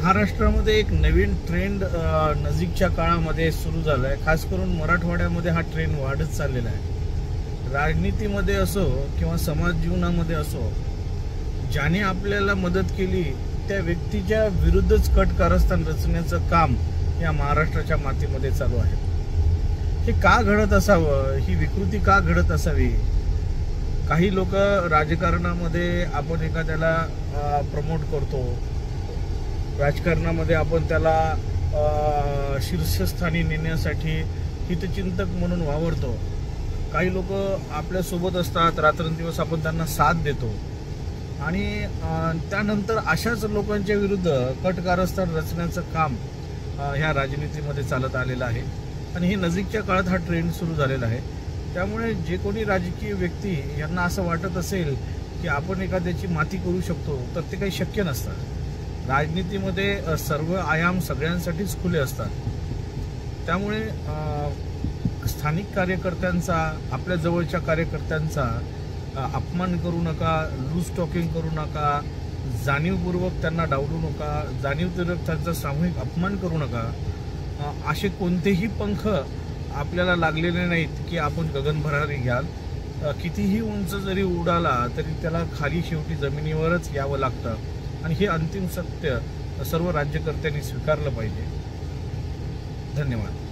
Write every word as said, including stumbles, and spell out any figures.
महाराष्ट्रामध्ये एक नवीन ट्रेंड नजीकच्या काळामध्ये सुरू झाला आहे। खास करून मराठवाड्यामध्ये हा ट्रेंड वाढत चाललेला आहे। राजनीतीमध्ये असो किंवा समाज जीवनामध्ये असो, ज्याने आपल्याला मदत केली त्या व्यक्तीच्या विरुद्धच कट कारस्थान रचण्याचं काम या महाराष्ट्राच्या मातीमध्ये चालू आहे। हे का घडत असावं, ही विकृती का घडत असावी? काही लोक राजकारणामध्ये आपण एखाद्याला प्रमोट करतो, राजकारणामध्ये आपण त्याला शीर्षस्थानी नेण्यासाठी हितचिंतक म्हणून वावरतो। काही लोक आपल्या सोबत असतात, रात्रंदिवस आपण त्यांना साथ देतो आणि त्यानंतर अशाच लोकांच्या विरुद्ध कट कारस्थान रचण्याचं काम ह्या राजनीतीमध्ये चालत आलेलं आहे आणि हे नजीकच्या काळात हा ट्रेंड सुरू झालेला आहे। त्यामुळे जे कोणी राजकीय व्यक्ती यांना असं वाटत असेल की आपण एखाद्याची माती करू शकतो, तर ते काही शक्य नसतं। राजनीतीमध्ये सर्व आयाम सगळ्यांसाठीच खुले असतात। त्यामुळे स्थानिक कार्यकर्त्यांचा, आपल्या जवळच्या कार्यकर्त्यांचा अपमान करू नका, लूज टॉकिंग करू नका, जाणीवपूर्वक त्यांना डावलू नका, जाणीवपूर्वक त्यांचा सामूहिक अपमान करू नका। असे कोणतेही पंख आपल्याला लागलेले नाहीत की आपण गगनभरारी घ्याल। कितीही उंच जरी उडाला तरी त्याला खाली शेवटी जमिनीवरच यावं लागतं आणि हे अंतिम सत्य सर्व राज्यकर्त्यांनी स्वीकारलं पाहिजे। धन्यवाद।